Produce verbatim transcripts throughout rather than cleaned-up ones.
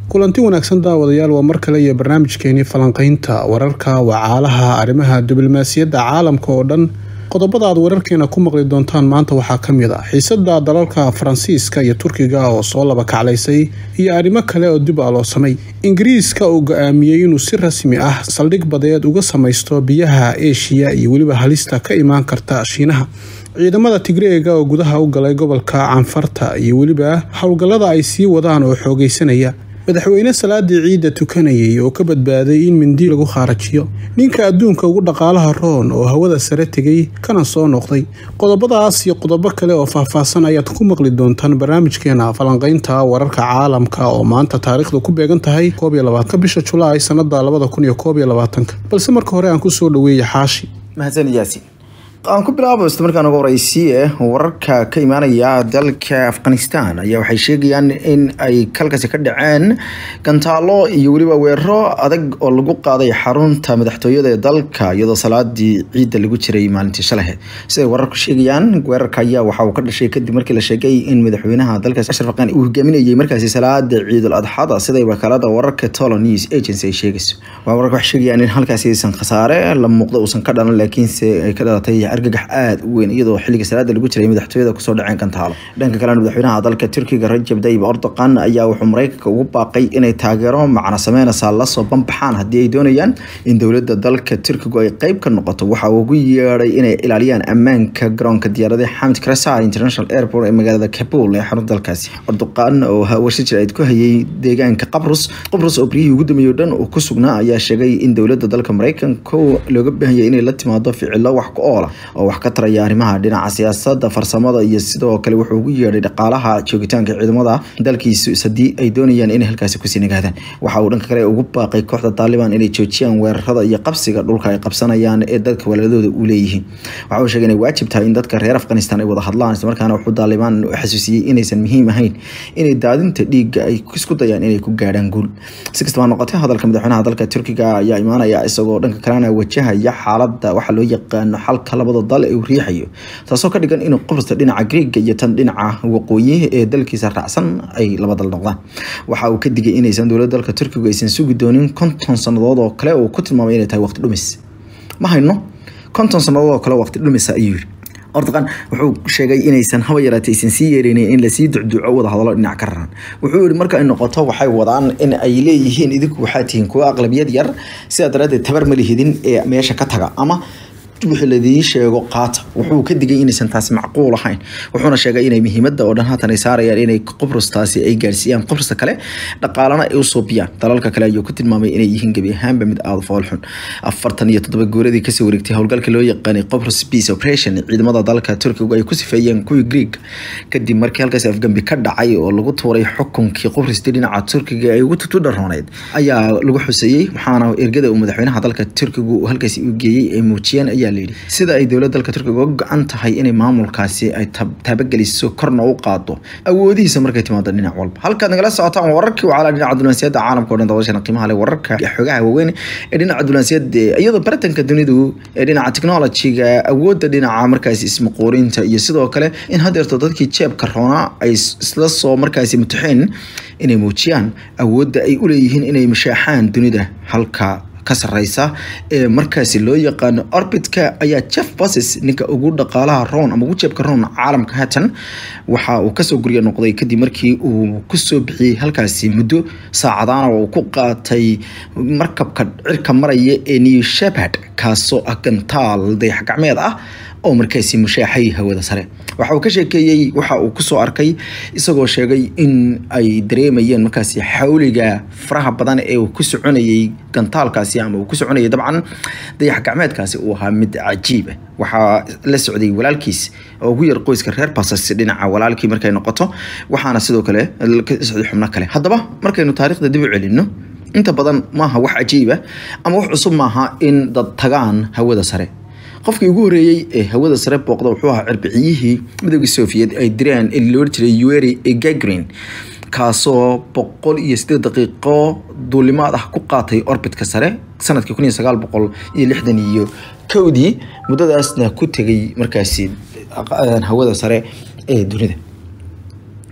kulanti wanaagsan daawadayaal waa mar kale iyo barnaamijkeeni falanqaynta wararka wacaalaha arrimaha diblomaasiyadda caalamka oo dhan. qodobada aad wararkeena ku maqli doontaan maanta waxaa ka mid ah xiisadda dalalka Faransiiska iyo Turkiga oo soo laba kaclaysay iyo arrimo kale oo dib loo samay. Ingiriiska oo go'aamiyay inuu si rasmi ah saldhig badeed uga samaysto biyaha Aasiya iyo waliba halista ka imaan karta Shiinaha. ciidamada Tigreega oo gudaha u galay gobolka Canfarta iyo waliba hawlgallada ay sii wadaan oo xoogeysanaya. madaxweyne salaadii ciida tukanayay oo ka badbaaday in mindi lagu kharajiyo. ninka adduunka ugu dhaqaalaha roon oo hawada sare tagay kana soo noqday. qodobadaas iyo qodobo kale oo faahfaahsan ayaad ku maqli doontaan barnaamijkeena falanqaynta wararka caalamka oo maanta taariikhdu ku beegan tahay koob iyo labaatan bisha Julaay sanada laba kun iyo koob iyo labaatan. balse marka hore aan ku soo dhaweeyay Xaashi. mahadsan Yaasiin. aan ku bilaabo isla markaan ugu horeysiiyay wararka ka imaanaya dalka Afghanistan ayaa waxay sheegayaan in ay kalkaasi ka dhaceen gantaalo iyo waliba weeraro adag oo lagu qaaday xarunta madaxtooyada ee dalka iyadoo salaadii ciida lagu jiray maalintii shalay. Sida wararku sheegayaan weerarka ayaa waxa uu ka dhashay kadib markii la sheegay in madaxweynaha dalka Ashraf Ghani uu hogaaminayay markaasi salaada Ciid al-Adha sida wakaalada wararka Tolo News Agency ay sheegayso. Waa wararku waxay sheegayaan in halkaasi aysan khasaare la muuqdo uusan ka dhalan laakiin ay ka dhalatay argagax aad u weyn iyadoo xilliga salaada lagu jiray madaxtooyada ku soo dhaceen gantaalo. dhanka kale madaxweynaha dalka Turkiga Recep Tayyip Erdogan ayaa wuxuu Mareykanka ugu baaqay inay taageero macna sameynaysa la soo banbaxaan haddii ay doonayaan in dawladda dalka Turkiga ay qayb ka noqoto. waxa uu ugu yeeray inay ilaaliyaan ammaanka garoonka diyaaradaha Hamid Karzai International Airport ee magaalada Kabul ee xarunta dalkaasi. Erdogan oo hawsha jireed ku hayay deegaanka Qabrus Qabrus oo barihi ugu dambeeyay dhan oo ku sugnaa ayaa sheegay in dawladda dalka Mareykanka looga baahan yahay inay la timaado ficilo wax ku ool oo wax ka taraya arrimaha dhinaca siyaasadda farsamada iyo sidoo kale wuxuu ugu yeeray dhaqaalaha joogitaanka ciidamada dalkiisu sadii ay doonayaan inay halkaasi ku sii nagaadaan. waxa uu dhanka kale ugu baaqay kooxda Taliban inay joojiyaan weerarada iyo qabsiga dhulka ay qabsanayaan ee dadka walaaladooda u leeyihiin. waxa uu sheegay inay waajib tahay in dadka reer Afghanistan ay wada hadlaan isla markaana wuxuu Taliban u xasuusiyay inaysan muhiim ahayn inay daadinta dhiigga ay isku dayaan inay ku gaadhaan guul. si kastaba noqotay hadalka madaxweynaha dalka Turkiga ayaa imaanaya isagoo dhanka kalena wajahaya xaaladda waxa loo yaqaan xalka labada dal ee riixayo taasoo ka dhigan inuu qobrasta dhinaca Greek iyo tan dhinaca waqooyi ee dalkiisa raacsan ay laba dal noqdaan. waxa uu ka digay inaysan dawladda dalka Turkiga aysan sugi doonin konton sanadood oo kale oo ku tilmaamay inay tahay waqti dhumis. ma hayno konton sanadood oo kale waqti dhumis ayuu yiri. Erdogan wuxuu sheegay inaysan haba yaraatay aysan sii yeereenin in la sii ducduuco wada hadalo dhinac ka raran. wuxuu yiri marka ay noqoto waxay wadaan in ay leeyihiin idinku waxaa tihiin kuwa aqlabiyad yar sida daradeed tabar ma lihidin ee meesha ka taga ama wixii la diin sheego qaata. wuxuu ka digay inaysan taas macquul ahayn wuxuuna sheegay inay muhiimadda oo dhan haatan ay saarayaan inay Qobrustaasi ay gaarsiiyaan Qobrusta kale dhaqaalana ay u soobiyaan dalalka kale ayuu ku tilmaamay inay yihiin gabi ahaanba mid aad u foolxun. afartan iyo toddoba gooradii ka soo wareegtay howlgalka loo yaqaanay Qobrus Peace Operation ciidamada dalka Turkiga ay ku sifeeyeen kuwii Greek kadib markii halkaas afgambi ka dhacay oo lagu tuuray xukunkii Qobrus dhinaca Turkiga ay ugu tutudharooned ayaa lagu xuseeyay waxaana ergada uu madaxweynaha dalka Turkiga uu halkaas u geeyay ay muujiyeen ayaa sida ay dawladda dalka Turkiga uga go'an tahay inay maamulkaasi ay taabageliso korna u qaado awoodihiisa markay timaado dhinac walba. halkaad nagala socotaan wararkii wacala dhinaca diblomaasiyadda caalamka oo dhan daawashana qiimaha leh wararka xogaha waaweyn ee dhinaca diblomaasiyadda iyadoo baratanka dunidu ee dhinaca technology-ga awoodda dhinaca markaasi ismaqoorinta iyo sidoo kale in hadeerto dadkii jeebka roona ay isla soo markaasi mutaxeen inay muujiyaan awoodda ay u leeyihiin inay mashaaxaan dunida halka ka sareysa ee markaasi loo yaqaan orbitka ayaa Jeff Bezos ninka ugu dhaqaalaha roon ama ugu jeebka roon caalamka haatan waxa uu ka soo guriya noqday kadib markii uu ku soo bixiyay halkaasi muddo saacadana oo ku qaatay markabka cirka maraya ee New Shepard kaasoo ah gantaal dayax gacmeed ah oo markaasi mushaaxay hawada sare. waxa uu ka sheekeeyay waxa uu ku soo arkay isagoo sheegay in ay dareemayeen markaasi xawliga faraha badan ee uu ku soconayay gantaalkaasi ama uu ku soconayay dabcan dayax gacmeedkaasi uu ahaa mid cajiib ah. waxa la socday walaalkiis oo ugu yar qoyska reer Bezos dhinaca walaalkii markay noqoto waxaana sidoo kale ka socday xubno kale. haddaba markaynu taariikhda dib u celinno inta badan maaha wax cajiib ah ama wax cusub maaha in dad tagaan hawada sare. qofkii ugu horeeyay ee hawada sare booqda wuxuu ahaa cirbixiyihii midowga Soviet ay direen in loo jiray Yuri Gagarin kaasoo boqol iyo siddeed daqiiqo duulimaad ah ku qaatay orbitka sare sanadkii kun iyo sagaal boqol iyo lixdan iyo kowdii muddadaasna ku tagay markaasi hawada sare ee dunida.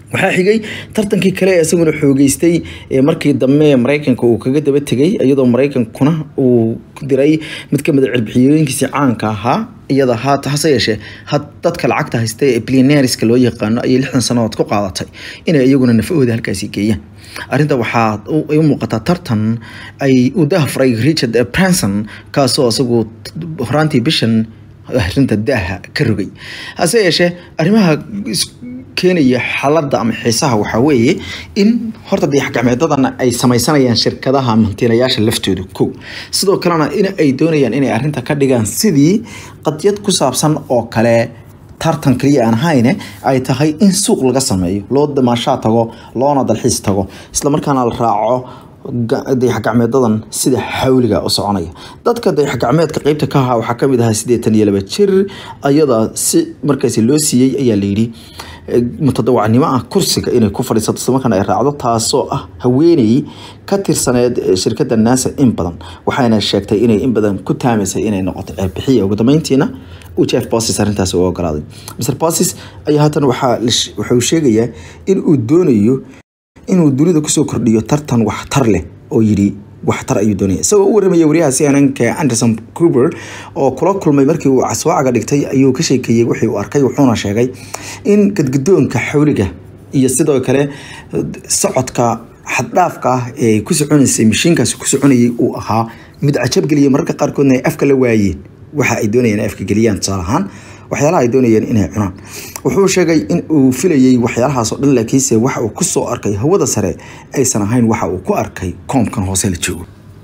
waxaa xigay tartankii kale ee isaguna xoogeystay ee markii dambe Mareykanka uu kaga daba tagay iyadoo Mareykankuna uu diray mid ka mid ah cirbixiyooyinkiisa caanka ahaa iyada haata hase yeeshee had dadka lacagta haystay ee billionaireska loo yaqaano ay lixdan sanadood ku qaadatay inay iyaguna nafahooda halkaasi geeyaan arrinta waxaa u muuqata tartan ay u dahfray Richard Branson kaasoo isagu horaantii bishan arrinta daaha ka rogay hase yeeshee arrimaha keenaya xaaladda ama xiisaha waxa weeye in horta dayax-gacmeedadan ay samaysanayaan shirkadaha mantiilayaasha laftooda kow sidoo kalena in ay doonayaan inay arrinta ka dhigaan sidii qadiyad ku saabsan oo kale tartan kaliya aan hayne ay tahay in suuq laga sameeyo loo damaashaa tago loona dalxiis tago isla markaana la raaco dayax-gacmeedadan sida xawliga u soconaya dadka dayax-gacmeedka qaybta ka ahaa waxaa kamid ahaa siddeetan iyo laba jir ayada si markaasi loo siiyey ayaa la yidhi mutadawacnimo ah kursiga inay ku fadhiisato isla markaana ay raacdo taasoo ah haweeney ka tirsaneed shirkadda NASA in badan waxayna sheegtay inay in badan ku taamaysay inay noqoto cirbixiye ugu dambeyntiina uu Jeff Bezos arrintaas u ogolaaday Mister Bezos ayaa haatan waxaa wuxuu sheegayaa in uu doonayo inuu dunida kusoo kordhiyo tartan waxtar leh oo yidhi waxtar ayuu doonaya isagoo u waramaya wariyaha C N N-ka Anderson Cooper oo kula kulmay markii uu caswaacaga dhigtay ayuu ka sheekeeyey wixii uu arkay wuxuuna sheegay in gadgadoonka xawliga iyo sidoo kale socodka xad-dhaafka ah ee ku soconaysay mashiinkaasi ku soconayay uu ahaa mid cajab geliya mararka qaarkoodna ay afka la waayeen waxa ay doonayeen afka geliyaan tusaale ahaan waxyaalaha ay doonayeen inay cunaan wuxuu sheegay in uu filayay waxyaalahaas oo dhan laakiinse waxa uu ku soo arkay hawada sare aysan ahayn waxa uu ku arkay koomkan hoose la joogo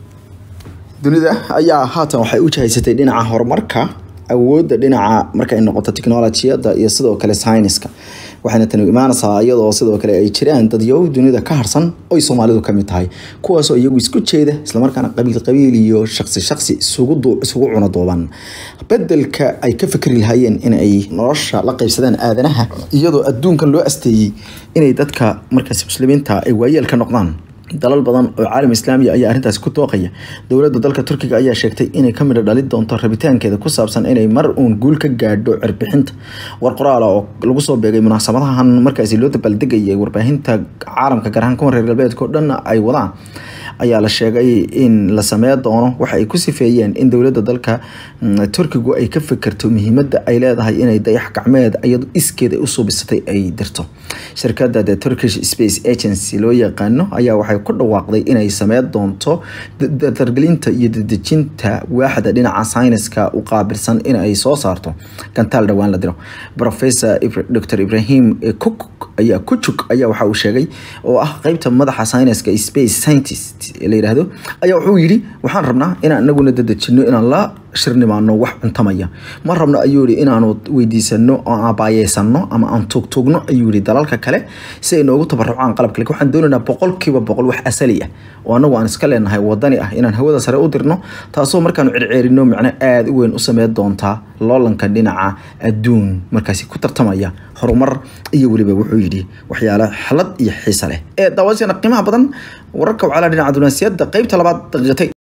dunida ayaa haatan waxay u jahaysatay dhinaca horumarka awoodda dhinaca marka ay noqoto tiknoolajiyada iyo sidoo kale sayniska waxayna tani imaanaysaa iyadoo sidoo kale ay jiraan dad yow dunida ka harsan oo Soomaalidu ka mid tahay kuwaas oo iyagu isku jeeda isla markaana qabiil qabiil iyo shakhsi shakhsi isugu isugu cuna dooban bedelka ay ka fikri lahaayeen in ay nolosha la qaybsadaan aadanaha iyadoo adduunkan loo asteeyay inay dadka markaas muslimiinta ay waayeel ka noqdaan dalal badan oo caalam islaami ayaa arrintaas ku tooqaya dawladda dalka Turkiga ayaa sheegtay inay ka mid dhalin doonto rabitaankeeda ku saabsan inay mar uun guul ka gaadho cirbixinta war qoraal oo lagu soo beegay munaasabadahan markaas loo dabaldegayay warbaahinta caalamka gaar ahaan kuwa reer galbeedka oo dhan ay wadaan ayaa la sheegay in la sameeyo doono waxa ay ku sifeeyeen in dawladda dalka Turkigu ay ka fikirto muhiimadda ay leedahay inay dayax-gacmeed iyadu iskeeda u soo bisatay ay dirto shirkadda The Turkish Space Agency loo yaqaano ayaa waxay ku dhawaaqday inay sameeyo doonto dargelinta iyo dedejinta waaxda dhinaca sayniska u qaabilsan in ay soo saarto gantaal dhawaan la diro Professor Doctor Ibrahim Kuk ayaa Kuchuk ayaa waxa uu sheegay oo ah qaybta madaxa sayniska Space Scientist la yiraahdo ayaa wuxuu yiri waxaan rabnaa in anaguna dadajino inaan la shirnimaano wax cuntamaya ma rabno ayuu yiri inaanu weydiisano oo aabayeysano ama aan tugtugno ayuu yiri dalalka kale si ay noogu tabarucaan qalabka leh waxaan doonaynaa boqolkiiba boqol wax asali ah oo anagu aan iska leenahay wadani ah inaan hawada sare u dirno taasoo markaan circeerino macna aad u weyn u sameey doonta loolanka dhinaca adduun markaasi ku tartamaya horumar iyo waliba wuxuu yiri waxyaalo xalad iyo xiiso leh ee daawashana qiimaha badan wararka wacala dhinaca dunaasiyada qaybta labaad daqiiqatay